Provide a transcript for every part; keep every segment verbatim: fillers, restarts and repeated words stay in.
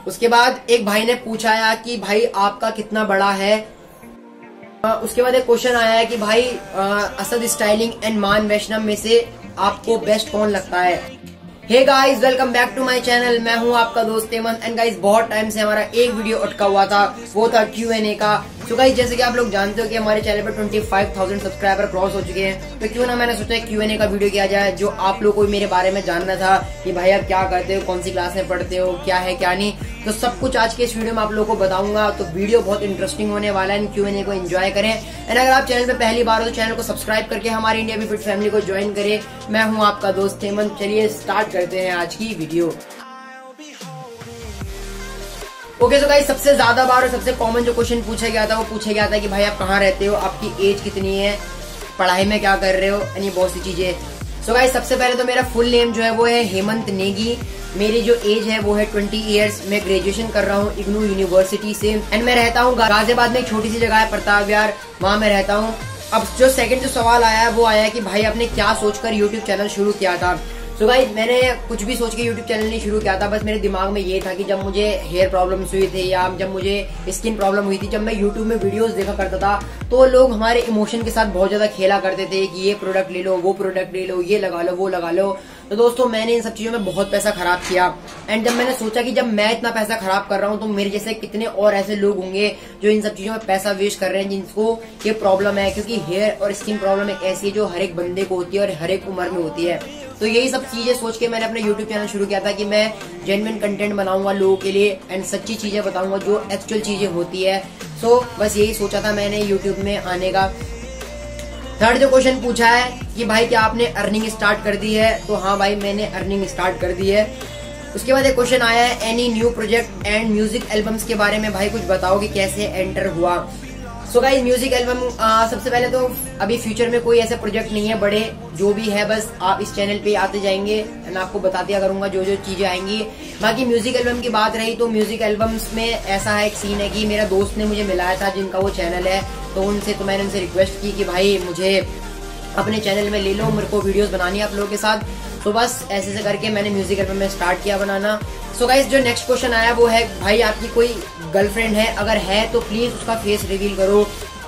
उसके बाद एक भाई ने पूछा है कि भाई आपका कितना बड़ा है। उसके बाद एक क्वेश्चन आया है कि भाई असद स्टाइलिंग एंड मान वैष्णव में से आपको बेस्ट कौन लगता है। Hey guys, welcome back to my channel. मैं हूं आपका दोस्त हेमंत। एंड गाइस, बहुत टाइम से हमारा एक वीडियो अटका हुआ था, वो था क्यू एन ए का। तो गाइस, जैसे कि आप लोग जानते हो कि हमारे चैनल पर पच्चीस हज़ार सब्सक्राइबर क्रॉस हो चुके हैं, तो क्यों ना मैंने सोचा क्यू एन ए का वीडियो किया जाए। जो आप लोग को मेरे बारे में जानना था कि भाई आप क्या करते हो, कौन सी क्लास में पढ़ते हो, क्या है क्या नहीं, तो सब कुछ आज के इस वीडियो में आप लोगों को बताऊंगा। तो वीडियो बहुत इंटरेस्टिंग होने वाला है। क्यू एन ए को एंजॉय करें। एंड अगर आप चैनल पे पहली बार हो तो चैनल को सब्सक्राइब करके हमारी इंडिया बी फिट फैमिली को ज्वाइन करें। मैं हूं आपका दोस्त हेमंत। चलिए स्टार्ट करते हैं आज की वीडियो। ओके सो गाइस, सबसे ज्यादा बार और सबसे कॉमन जो क्वेश्चन पूछा गया था वो पूछा गया था कि भाई आप कहाँ रहते हो, आपकी एज कितनी है, पढ़ाई में क्या कर रहे हो, यानी बहुत सी चीजें। सो गाइस, सबसे पहले तो मेरा फुल नेम जो है वो है हेमंत नेगी। मेरी जो एज है वो है ट्वेंटी इयर्स। मैं ग्रेजुएशन कर रहा हूँ इग्नू यूनिवर्सिटी से। एंड मैं रहता हूँ गाजियाबाद में, एक छोटी सी जगह है प्रताप विहार, वहाँ मैं रहता हूँ। अब जो सेकंड जो सवाल आया है वो आया है कि भाई आपने क्या सोचकर यूट्यूब चैनल शुरू किया था। सो गाइस, मैंने कुछ भी सोच के यूट्यूब चैनल नहीं शुरू किया था। बस मेरे दिमाग में ये था कि जब मुझे हेयर प्रॉब्लम्स हुई थी या जब मुझे स्किन प्रॉब्लम हुई थी, जब मैं यूट्यूब में वीडियोस देखा करता था तो लोग हमारे इमोशन के साथ बहुत ज्यादा खेला करते थे कि ये प्रोडक्ट ले लो, वो प्रोडक्ट ले लो, ये लगा लो, वो लगा लो। तो दोस्तों, मैंने इन सब चीजों में बहुत पैसा खराब किया। एंड जब मैंने सोचा कि जब मैं इतना पैसा खराब कर रहा हूँ तो मेरे जैसे कितने और ऐसे लोग होंगे जो इन सब चीजों में पैसा वेस्ट कर रहे हैं, जिनको ये प्रॉब्लम है। क्योंकि हेयर और स्किन प्रॉब्लम एक ऐसी है जो हर एक बंदे को होती है और हर एक उम्र में होती है। तो यही सब चीजें सोच के मैंने अपने यूट्यूब चैनल शुरू किया था कि मैं जेन्युइन कंटेंट बनाऊंगा लोगों के लिए एंड सच्ची चीजें बताऊंगा जो एक्चुअल चीजें होती है। सो बस यही सोचा था मैंने यूट्यूब में आने का। थर्ड जो क्वेश्चन पूछा है कि भाई क्या आपने अर्निंग स्टार्ट कर दी है, तो हाँ भाई, मैंने अर्निंग स्टार्ट कर दी है। उसके बाद एक क्वेश्चन आया है any new project and music albums के बारे में भाई कुछ बताओ कि कैसे एंटर हुआ। सो गाइस, म्यूजिक एल्बम सबसे पहले तो अभी फ्यूचर में कोई ऐसे प्रोजेक्ट नहीं है बड़े, जो भी है बस आप इस चैनल पे आते जाएंगे एंड आपको बता दिया करूंगा जो जो चीजें आएंगी। बाकी म्यूजिक एल्बम की बात रही तो म्यूजिक एल्बम्स में ऐसा है, एक सीन है कि मेरा दोस्त ने मुझे मिलाया था जिनका वो चैनल है, तो उनसे तो मैंने उनसे रिक्वेस्ट की कि भाई मुझे अपने चैनल में ले लो, मेरे को वीडियोस बनानी है आप लोगों के साथ। तो बस ऐसे से करके मैंने म्यूजिक एल्बम में स्टार्ट किया बनाना। सो गाइस, जो नेक्स्ट क्वेश्चन आया वो है भाई आपकी कोई गर्लफ्रेंड है, अगर है तो प्लीज उसका फेस रिवील करो।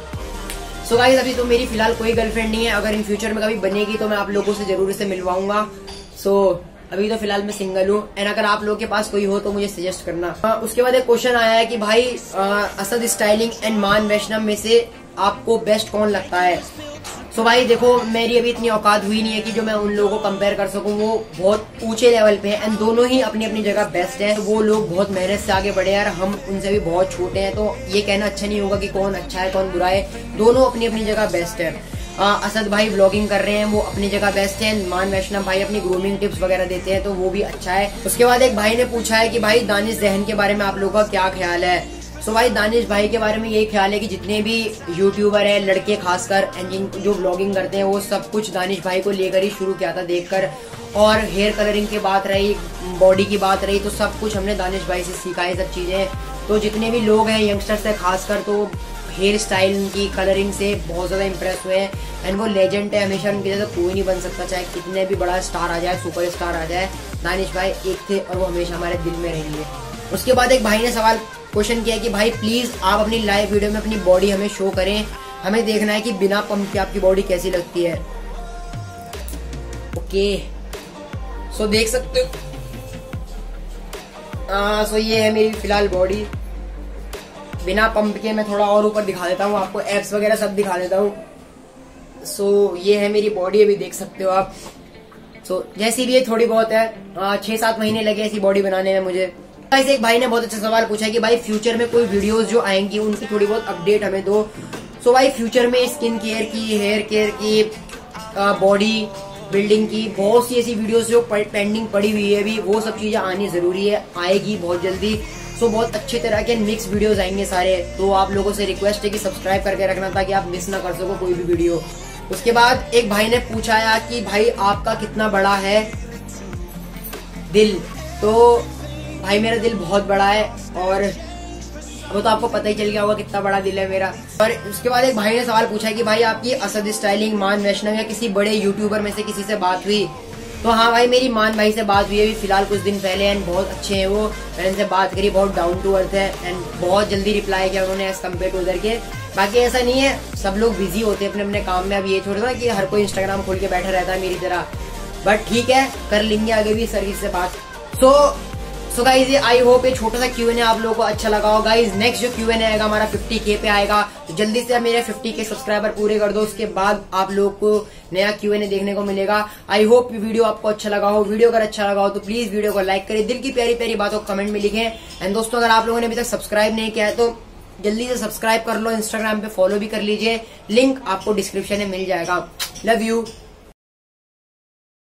सो गाइस, अभी तो मेरी फिलहाल कोई गर्लफ्रेंड नहीं है। अगर इन फ्यूचर में कभी बनेगी तो मैं आप लोगों से जरूर से मिलवाऊंगा। सो so, अभी तो फिलहाल मैं सिंगल हूँ। एंड अगर आप लोगों के पास कोई हो तो मुझे सजेस्ट करना। आ, उसके बाद एक क्वेश्चन आया है कि भाई आ, असद स्टाइलिंग एंड मान वैष्णव में से आपको बेस्ट कौन लगता है। सो so भाई देखो, मेरी अभी इतनी औकात हुई नहीं है कि जो मैं उन लोगों को कंपेयर कर सकूं। वो बहुत ऊंचे लेवल पे हैं एंड दोनों ही अपनी अपनी जगह बेस्ट हैं। वो लोग बहुत मेहनत से आगे बढ़े यार, हम उनसे भी बहुत छोटे हैं, तो ये कहना अच्छा नहीं होगा कि कौन अच्छा है कौन बुरा है। दोनों अपनी अपनी जगह बेस्ट है। आ, असद भाई ब्लॉगिंग कर रहे हैं, वो अपनी जगह बेस्ट है। मान वैष्णव भाई अपनी ग्रूमिंग टिप्स वगैरह देते हैं, तो वो भी अच्छा है। उसके बाद एक भाई ने पूछा है कि भाई दानिश जहन के बारे में आप लोगों का क्या ख्याल है। सो so भाई, दानिश भाई के बारे में यही ख्याल है कि जितने भी यूट्यूबर हैं, लड़के खासकर, एंड जिन जो ब्लॉगिंग करते हैं, वो सब कुछ दानिश भाई को लेकर ही शुरू किया था देखकर। और हेयर कलरिंग की बात रही, बॉडी की बात रही, तो सब कुछ हमने दानिश भाई से सीखा है सब चीजें। तो जितने भी लोग हैं यंगस्टर्स हैं खासकर, तो हेयर स्टाइल उनकी कलरिंग से बहुत ज्यादा इम्प्रेस हुए हैं। एंड वो लेजेंड है, हमेशा उनके जैसा कोई नहीं बन सकता, चाहे कितने भी बड़ा स्टार आ जाए, सुपर स्टार आ जाए। दानिश भाई एक थे और वो हमेशा हमारे दिल में रहेंगे। उसके बाद एक भाई ने सवाल क्वेश्चन किया कि भाई प्लीज आप अपनी लाइव वीडियो में अपनी बॉडी हमें शो करें, हमें देखना है कि बिना पंप के आपकी बॉडी कैसी लगती है। ओके, सो देख सकते हो। सो ये है मेरी फिलहाल बॉडी बिना पंप के। मैं थोड़ा और ऊपर दिखा देता हूँ आपको, एब्स वगैरह सब दिखा देता हूँ। सो ये है मेरी बॉडी, अभी देख सकते हो आप। सो जैसी भी ये थोड़ी बहुत है, छह सात महीने लगे ऐसी बॉडी बनाने में मुझे। ऐसे एक भाई ने बहुत अच्छा सवाल पूछा है कि भाई फ्यूचर में कोई वीडियोस जो आएंगी उनकी थोड़ी बहुत अपडेट हमें दो। सो भाई, फ्यूचर में स्किन केयर की, हेयर केयर की, बॉडी बिल्डिंग की बहुत सी ऐसी वीडियोस जो पेंडिंग पड़ी हुई है अभी, वो सब चीजें आनी जरूरी है, आएगी बहुत जल्दी। सो बहुत अच्छे तरह के मिक्स वीडियोस आएंगे सारे। तो आप लोगों से रिक्वेस्ट है कि सब्सक्राइब करके रखना ताकि आप मिस ना कर सको कोई भी वीडियो। उसके बाद एक भाई ने पूछा है कि भाई आपका कितना बड़ा है दिल। तो भाई मेरा दिल बहुत बड़ा है और वो तो आपको पता ही चल गया होगा कितना बड़ा दिल है मेरा। और उसके बाद एक भाई ने सवाल पूछा है कि भाई आपकी असद स्टाइलिंग, मान वैष्णव या किसी बड़े यूट्यूबर में से किसी से बात हुई। तो हाँ भाई, मेरी मान भाई से बात हुई है फिलहाल कुछ दिन पहले एंड बहुत अच्छे हैं वो। मैंने उनसे बात करी, बहुत डाउन टू अर्थ है एंड बहुत जल्दी रिप्लाई किया उन्होंने एज कम्पेयर टू उधर के। बाकी ऐसा नहीं है, सब लोग बिजी होते हैं अपने अपने काम में। अब ये थोड़ा ना कि हर कोई इंस्टाग्राम खोल के बैठा रहता है मेरी तरह, बट ठीक है, कर लेंगे आगे भी सर्विस से बात। सो सो गाइज, आई होप ये छोटा सा क्यू एन ए आप लोगों को अच्छा लगा हो। गाइज नेक्स्ट जो क्यू एन ए आएगा हमारा फिफ्टी के पे आएगा, तो जल्दी से मेरे फिफ्टी के सब्सक्राइबर पूरे कर दो, उसके बाद आप लोगों को नया क्यू एन ए देखने को मिलेगा। आई होप वीडियो आपको अच्छा लगा हो। वीडियो अगर अच्छा लगा हो तो प्लीज वीडियो को लाइक करें, दिल की प्यारी प्यारी बातों को कमेंट में लिखें। एंड दोस्तों, अगर आप लोगों ने अभी तक सब्सक्राइब नहीं किया है तो जल्दी से सब्सक्राइब कर लो, इंस्टाग्राम पे फॉलो भी कर लीजिए, लिंक आपको डिस्क्रिप्शन में मिल जाएगा। Love you.